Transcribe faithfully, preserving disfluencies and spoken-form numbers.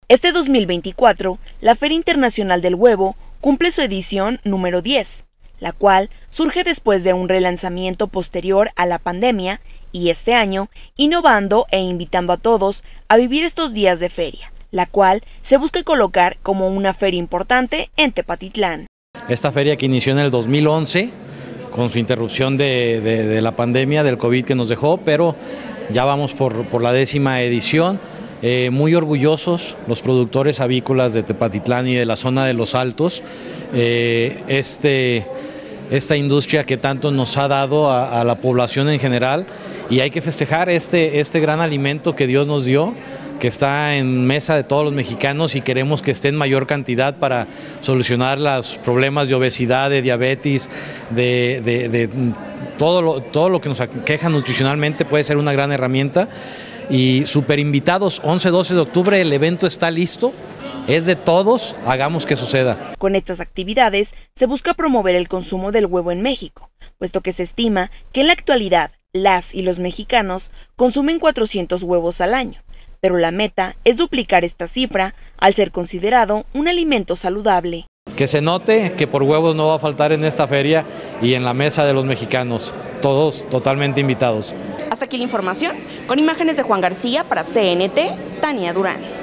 Este dos mil veinticuatro, la Feria Internacional del Huevo cumple su edición número diez, la cual surge después de un relanzamiento posterior a la pandemia y este año innovando e invitando a todos a vivir estos días de feria, la cual se busca colocar como una feria importante en Tepatitlán. Esta feria que inició en el dos mil once, con su interrupción de, de, de la pandemia, del COVID que nos dejó, pero ya vamos por, por la décima edición. Eh, muy orgullosos los productores avícolas de Tepatitlán y de la zona de Los Altos, eh, este, esta industria que tanto nos ha dado a, a la población en general, y hay que festejar este, este gran alimento que Dios nos dio, que está en mesa de todos los mexicanos, y queremos que esté en mayor cantidad para solucionar los problemas de obesidad, de diabetes, de, de, de todo, lo, todo lo que nos aqueja nutricionalmente. Puede ser una gran herramienta. Y súper invitados, once doce de octubre, el evento está listo, es de todos, hagamos que suceda. Con estas actividades se busca promover el consumo del huevo en México, puesto que se estima que en la actualidad las y los mexicanos consumen cuatrocientos huevos al año, pero la meta es duplicar esta cifra al ser considerado un alimento saludable. Que se note que por huevos no va a faltar en esta feria y en la mesa de los mexicanos, todos totalmente invitados. Hasta aquí la información, con imágenes de Juan García para C N T, Tania Durán.